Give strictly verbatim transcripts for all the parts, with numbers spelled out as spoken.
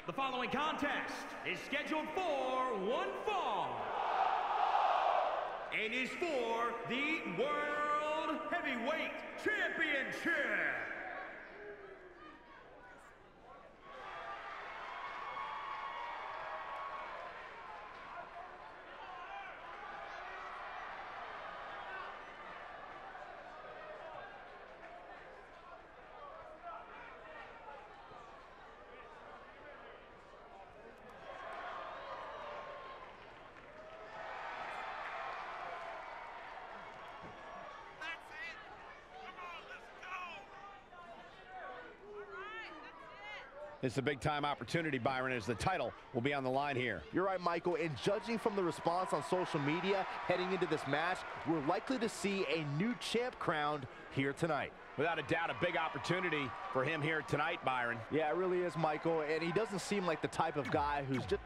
The following contest is scheduled for one fall. It is for the World Heavyweight Championship. It's a big-time opportunity, Byron, as the title will be on the line here. You're right, Michael, and judging from the response on social media heading into this match, we're likely to see a new champ crowned here tonight. Without a doubt, a big opportunity for him here tonight, Byron. Yeah, it really is, Michael, and he doesn't seem like the type of guy who's just...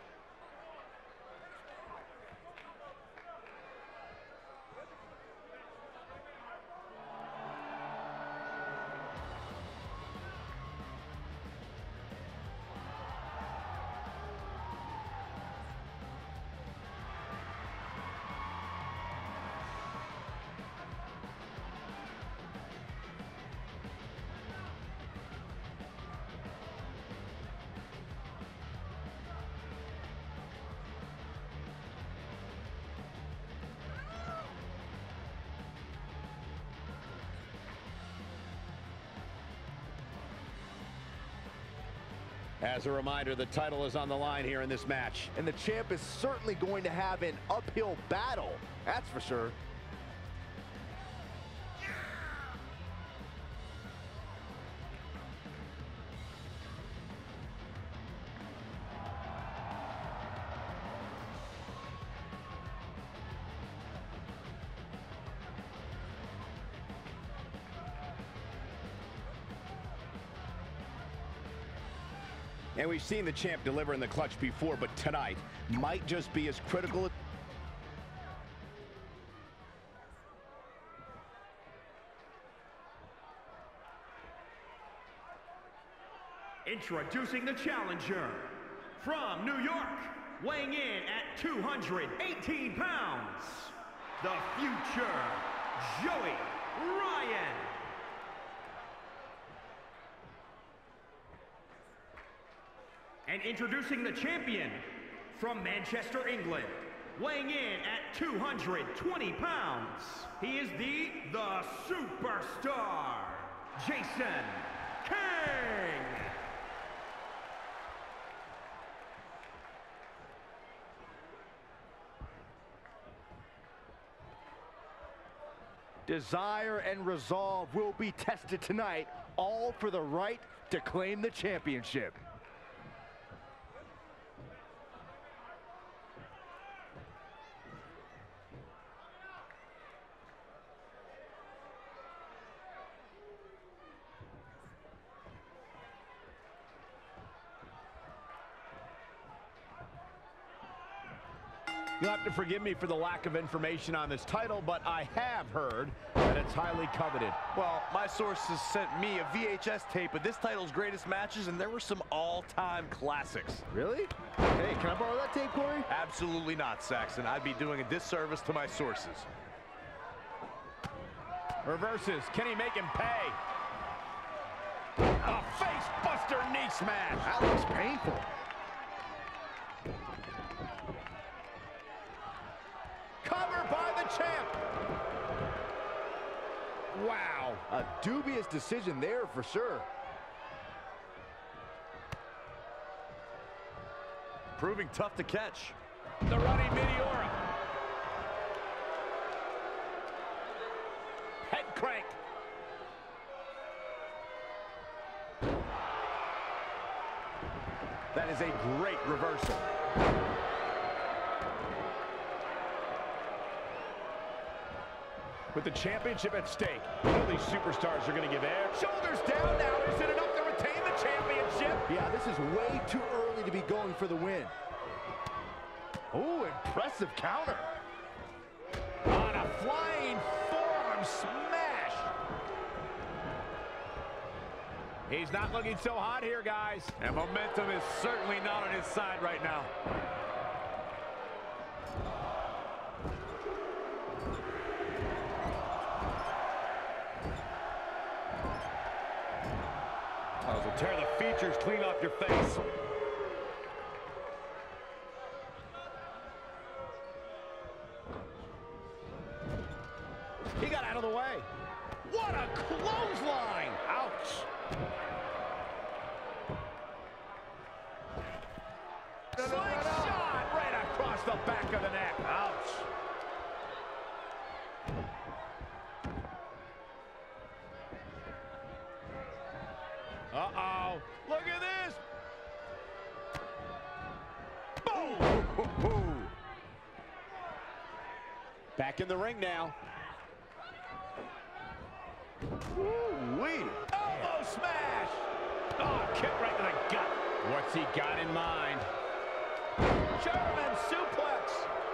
As a reminder, the title is on the line here in this match. And the champ is certainly going to have an uphill battle, that's for sure. And we've seen the champ deliver in the clutch before, but tonight might just be as critical. Introducing the challenger from New York, weighing in at two hundred eighteen pounds, the future Joey Ryan. And introducing the champion from Manchester, England, weighing in at two hundred twenty pounds, he is the, the superstar, Jason King. Desire and resolve will be tested tonight, all for the right to claim the championship. You'll have to forgive me for the lack of information on this title, but I have heard that it's highly coveted. Well, my sources sent me a V H S tape of this title's greatest matches, and there were some all-time classics. Really? Hey, can I borrow that tape, Corey? Absolutely not, Saxton. I'd be doing a disservice to my sources. Reverses. Can he make him pay? A face-buster knee smash. That looks painful. Cover by the champ. Wow. A dubious decision there for sure. Proving tough to catch. The running Meteora. Head crank. That is a great reversal. With the championship at stake, all these superstars are going to give air. Shoulders down now. Is it enough to retain the championship? Yeah, this is way too early to be going for the win. Oh, impressive counter. On a flying forearm smash. He's not looking so hot here, guys. And momentum is certainly not on his side right now. Oh, so tear the features clean off your face. He got out of the way. What a clothesline! Ouch! Slingshot right across the back of the neck. Ouch! Uh-oh. Look at this! Boom! Back in the ring now. Woo-wee. Elbow smash! Oh, kick right to the gut. What's he got in mind? German suplex!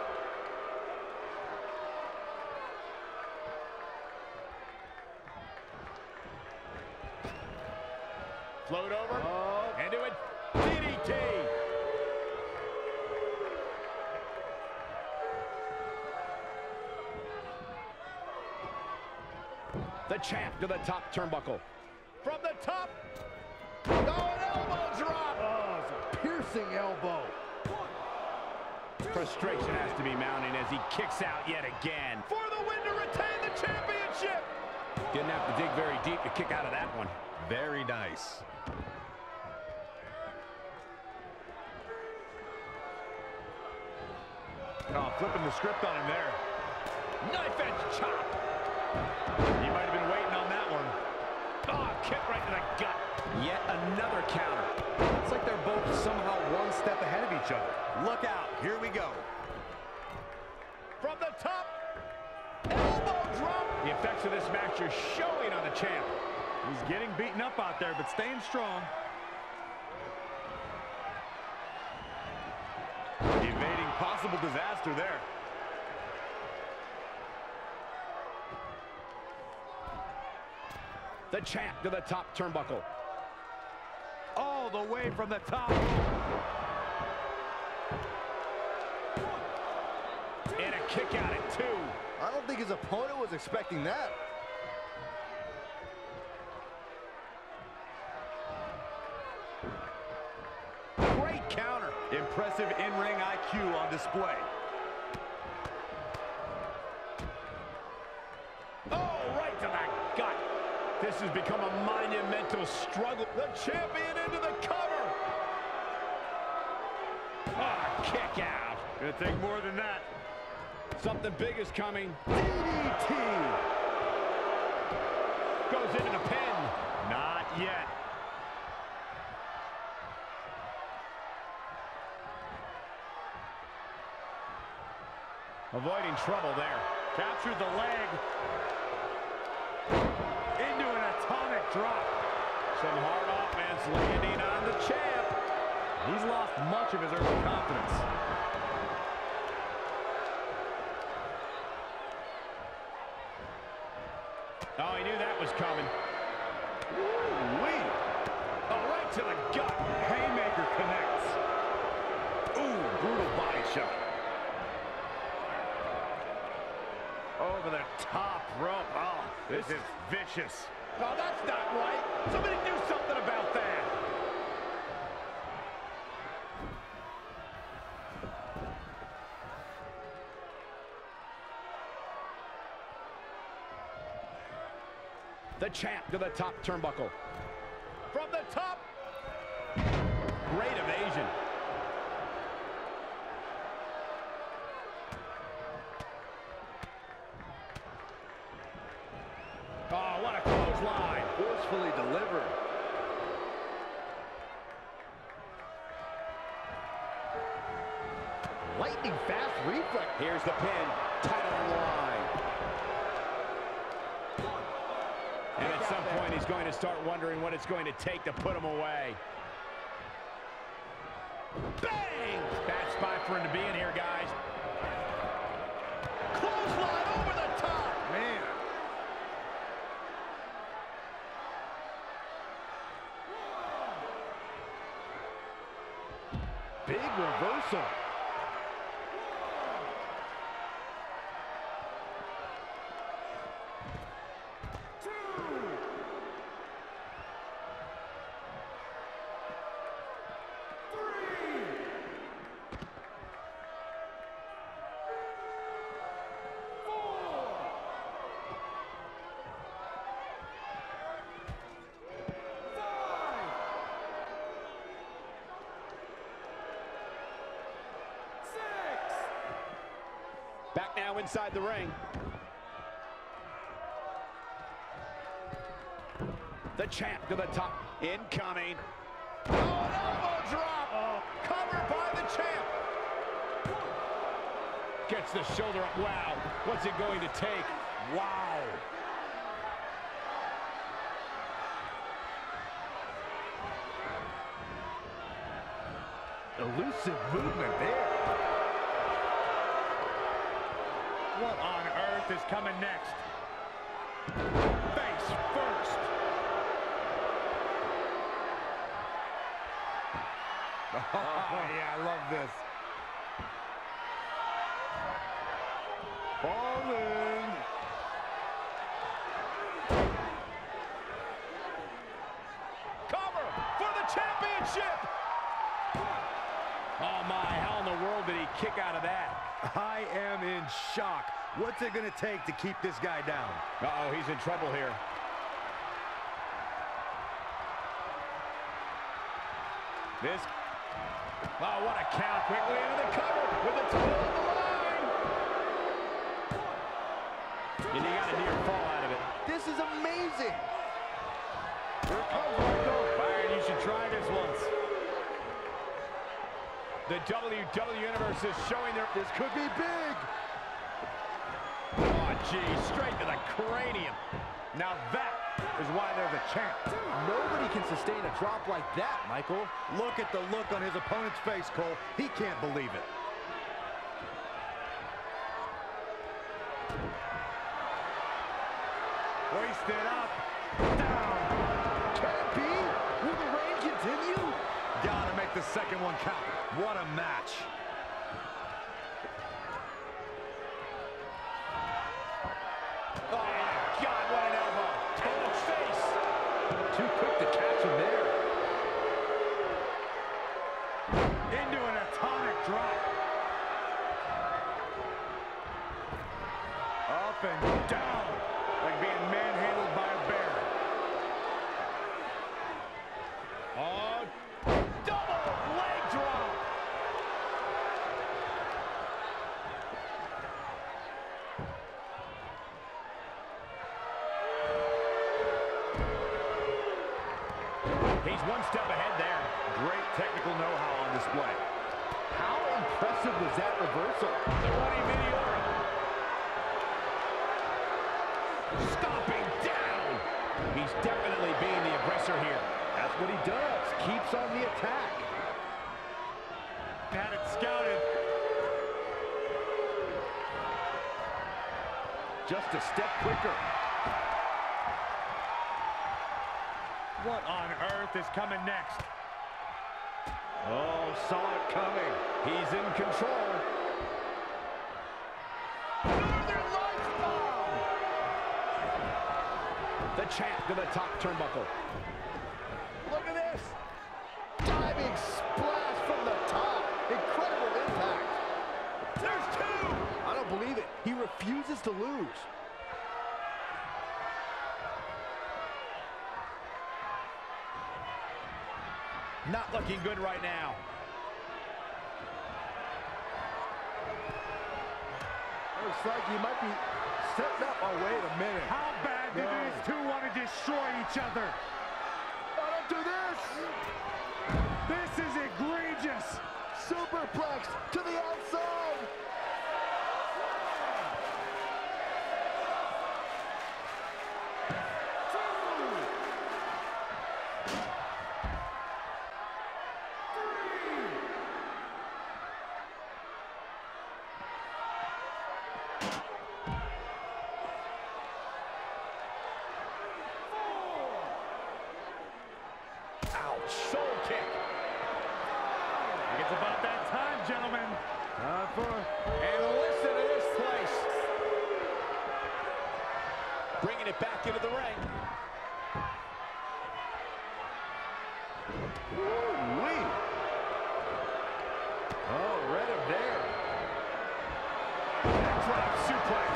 Float over, oh. And do it. D D T! The champ to the top turnbuckle. From the top. Oh, an elbow drop. Oh, it's a piercing elbow. Frustration has to be mounting as he kicks out yet again. For the win to retain the championship. Didn't have to dig very deep to kick out of that one. Very nice. Oh, flipping the script on him there. Knife edge chop. He might have been waiting on that one. Oh, kick right to the gut. Yet another counter. It's like they're both somehow one step ahead of each other. Look out. Here we go. From the top. Elbow drop. The effects of this match are showing on the champ. He's getting beaten up out there, but staying strong. Evading possible disaster there. The champ to the top turnbuckle. All the way from the top. And a kick out at two. I don't think his opponent was expecting that. Great counter. Impressive in-ring I Q on display. Oh, right to the gut. This has become a monumental struggle. The champion into the cover. Ah, kick out. Gonna take more than that. Something big is coming. D D T. Goes into the pin. Not yet. Avoiding trouble there. Captured the leg. Into an atomic drop. Some hard offense landing on the champ. He's lost much of his early confidence. Oh, he knew that was coming. Woo-wee. Oh, right to the gut. Haymaker connects. Ooh, brutal body shot. Over the top rope. Oh, this is vicious. Oh, that's not right. Somebody do something about that. The champ to the top turnbuckle. From the top. Great evasion. Oh, what a clothesline. Forcefully delivered. Lightning fast reflex. Here's the pin. Title on the line. And at some point, he's going to start wondering what it's going to take to put him away. Bang! Bad spot for him to be in here, guys. Clothesline over the top. Man. big reversal. Back now inside the ring. The champ to the top. Incoming. Oh, an elbow drop. Oh. Covered by the champ. Gets the shoulder up. Wow. What's it going to take? Wow. Elusive movement there. What on earth is coming next? Face first. Oh, yeah, I love this. Falling. Cover for the championship. Oh, my. How in the world did he kick out of that? I am in shock. What's it going to take to keep this guy down? Uh-oh, he's in trouble here. This. Oh, what a count. Quickly into the cover with the toe on the line. And you got a near fall out of it. This is amazing. Here it comes, Michael. Byron, you should try this once. The W W E Universe is showing their... This could be big. Oh, gee, straight to the cranium. Now that is why they're the champ. Nobody can sustain a drop like that, Michael. Look at the look on his opponent's face, Cole. He can't believe it. Hoisted up. Down. Can it be? Will the reign continue? Gotta make the second one count. What a match. Oh, my God, what an elbow. Total face. Too quick to catch him there. Into an atomic drop. Up and down. Like being manhandled by a bear. Oh, double leg drop. He's one step ahead there. Great technical know-how on display. How impressive was that reversal? The running Meteora. Stomping down. He's definitely being the aggressor here. That's what he does. Keeps on the attack. Had it scouted. Just a step quicker. What on earth is coming next? Oh, saw it coming. He's in control. Northern Lights bomb. The champ to the top turnbuckle. Look at this. Diving splash from the top. Incredible impact. There's two. I don't believe it. He refuses to lose. Not looking good right now. Looks like he might be setting up. Oh, wait a minute. How bad do No. these two want to destroy each other? Oh, don't do this. This is egregious. Superplex to the outside. Ouch. Soul kick. It's about that time, gentlemen. Uh, for... And listen to this place. Bringing it back into the ring. Ooh-wee. Oh, right up there. Backdrop suplex.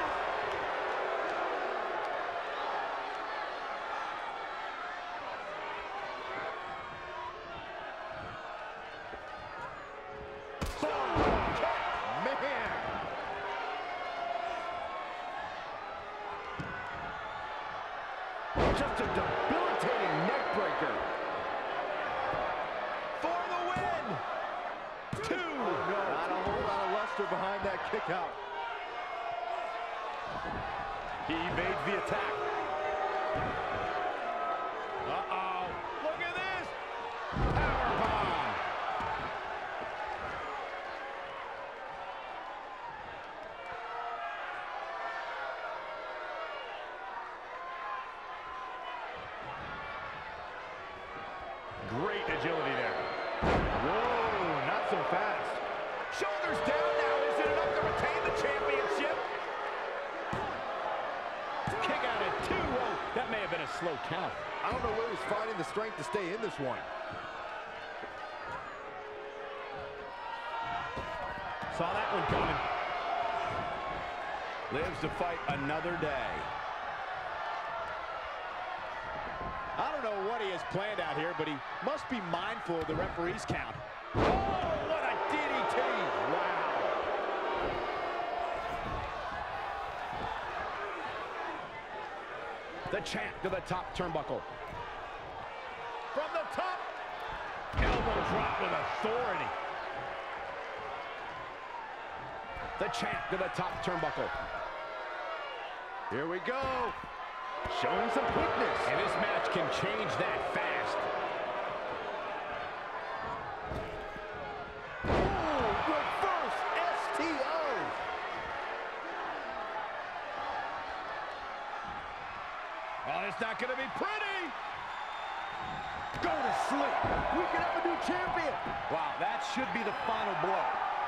Just a debilitating neck breaker. For the win. Two. Oh, no. Not a whole lot of luster behind that kick out. He evades the attack. Uh-oh. Look at this. Powerbomb. Great agility there. Whoa, not so fast. Shoulders down now. Is it enough to retain the championship? Kick out at two. Whoa, that may have been a slow count. I don't know where he's finding the strength to stay in this one. Saw that one coming. Lives to fight another day. I don't know what he has planned out here, but he must be mindful of the referee's count. Oh, what a D D T! Wow. The champ to the top turnbuckle. From the top. Elbow drop with authority. The champ to the top turnbuckle. Here we go. Showing some quickness. And this match can change that fast. Ooh, reverse S T O. Oh, it's not going to be pretty. Go to sleep. We can have a new champion. Wow, that should be the final blow.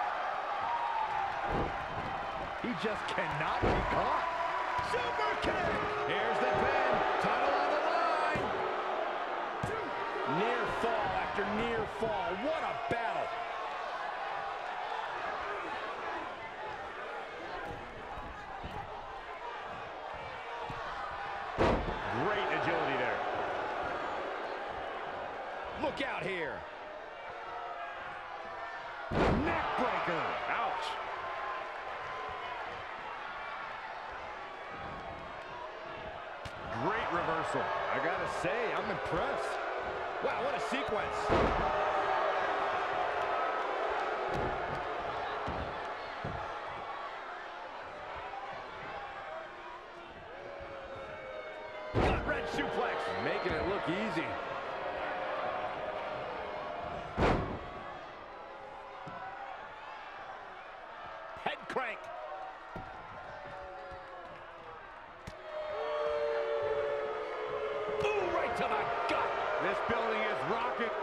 He just cannot be caught. Super kick! Here's the pin. Title on the line. Near fall after near fall. What a battle. Great agility there. Look out here. Neck breaker. Ouch. Great reversal. I gotta say, I'm impressed. Wow, what a sequence. Gut wrench suplex. Making it look easy. Head crank. Ooh, right to the gut. This building is rocking.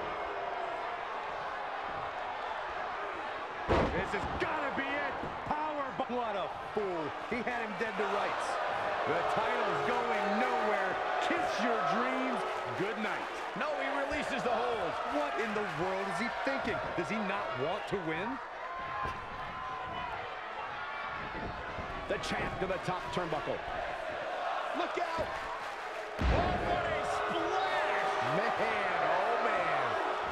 This has got to be it. Power. What a fool. He had him dead to rights. The title's going nowhere. Kiss your dreams. Good night. No, he releases the hold. What in the world is he thinking? Does he not want to win? The champ to the top turnbuckle. Look out! Oh, what a splash! Man, oh man.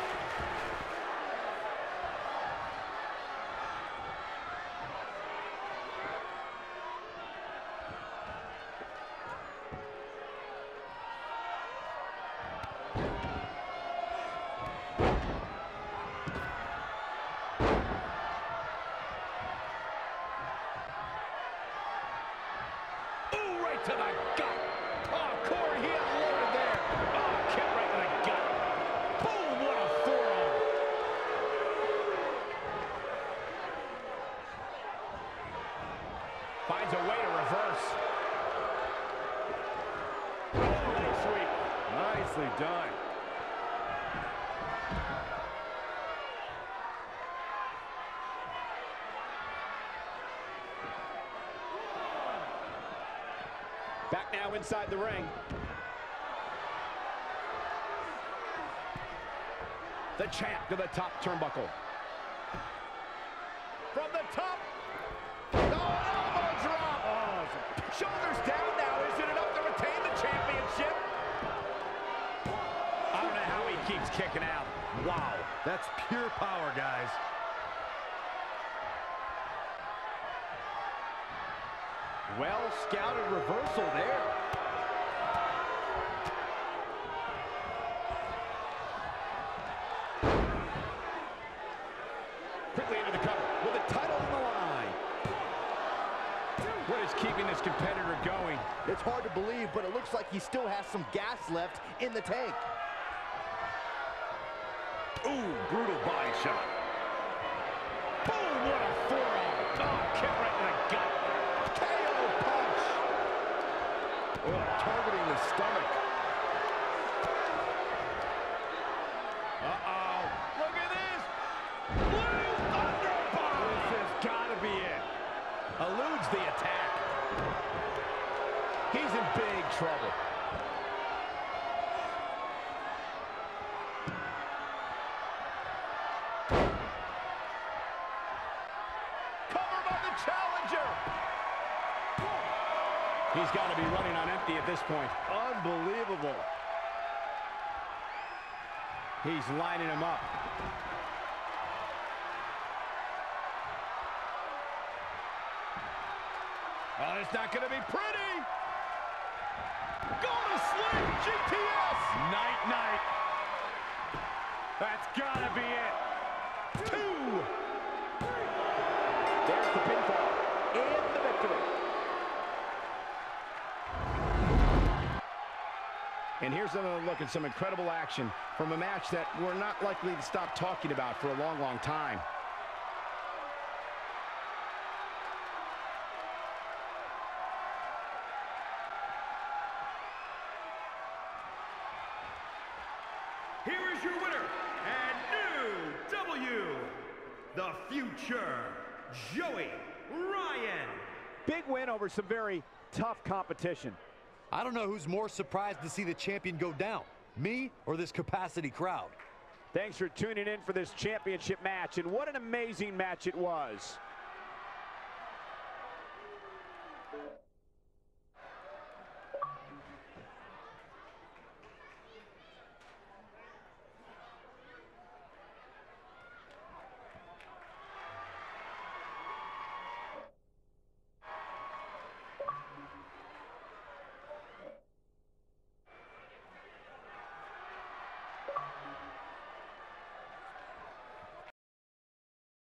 Ooh, right to the gut. Oh, Corey, he unloaded there. Oh, kick right to the gut. Boom, what a forearm. Finds a way to reverse. Oh, leg sweep. Nicely done. now inside the ring. The champ to the top turnbuckle. From the top. Oh, elbow drop. Oh, shoulders down now. Is it enough to retain the championship? I don't know how he keeps kicking out. Wow, that's pure power, guys. Well scouted reversal there. Quickly into the cover with the title on the line. What is keeping this competitor going? It's hard to believe, but it looks like he still has some gas left in the tank. Ooh, brutal body shot. Boom, what a forearm. Oh, kick right in the gut. K O punch. Oh, targeting the stomach. Uh-oh. Look at this. Blue Thunderbomb. This has got to be it. Eludes the attack. He's in big trouble. He's got to be running on empty at this point. Unbelievable. He's lining him up. Oh, it's not going to be pretty. Go to sleep, G T S. Night, night. That's got to be it. Two. There's the pinfall and the victory. And here's another look at some incredible action from a match that we're not likely to stop talking about for a long, long time. Here is your winner and new W, the Future, Joey Ryan. Big win over some very tough competition. I don't know who's more surprised to see the champion go down, me or this capacity crowd. Thanks for tuning in for this championship match, and what an amazing match it was.